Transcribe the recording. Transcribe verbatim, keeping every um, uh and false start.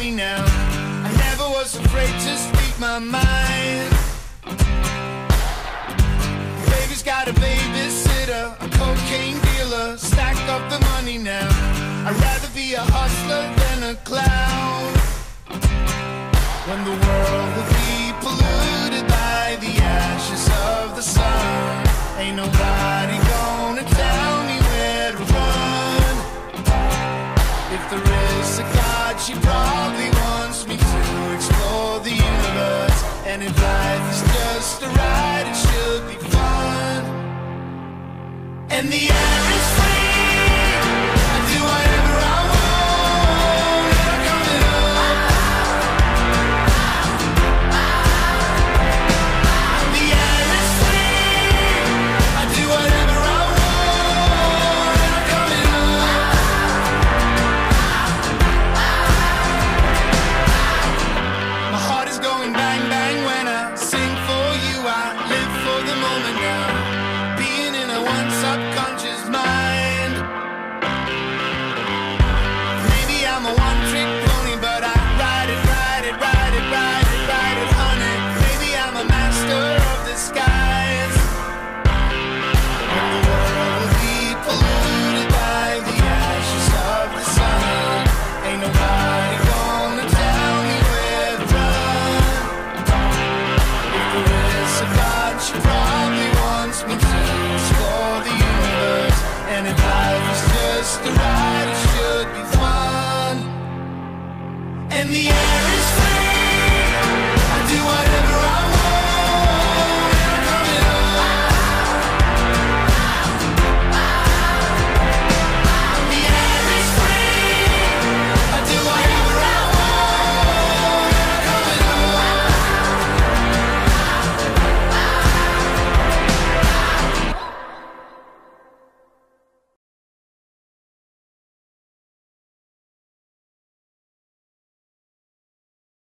money now. I never was afraid to speak my mind. Baby's got a babysitter, a cocaine dealer, stack up the money now. I'd rather be a hustler than a clown. When the world will be polluted by the ashes of the sun, ain't nobody gonna tell me where to run. If there is a God, she probably wants me to explore the universe. And if life is just a ride, it should be fun. And the air is free, I do whatever I want, and I'm coming up. The air is free, I do whatever I want, and I'm coming up. My heart is going bang bang when I sing for you. I live for the moment now, being in a one subconscious mind. Maybe I'm a one trick pony, but I ride it, ride it, ride it, ride it, ride it, honey. Maybe I'm a master of disguise. When the world will be polluted by the ashes of the sun, ain't nobody gonna tell me where to run. If there is a God, she probably wants me to explore the universe. And if life is just a ride, it should be fun. And the air is